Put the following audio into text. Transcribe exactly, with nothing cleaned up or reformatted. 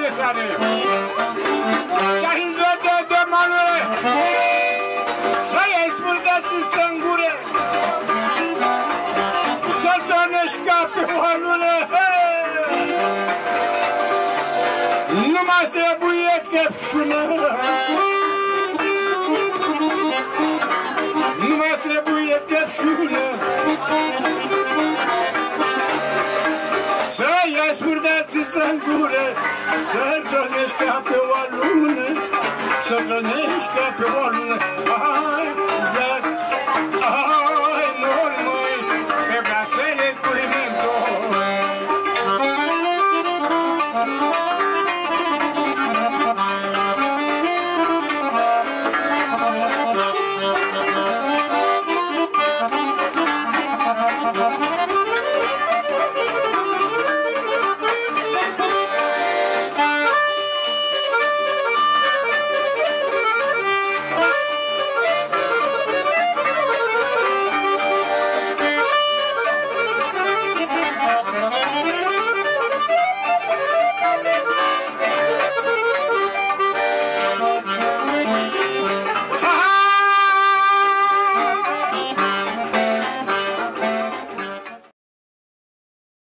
de seară. Și-a-și vede de manure, să iei spurdeați să îngure, să-l tănești ca pe oanule. Nu mai trebuie căpșună, nu mai trebuie căpșună, să iei spurdeați să îngure, să-l tănești ca pe o lună, să tănești ca pe o lună. Hai, zac, hai.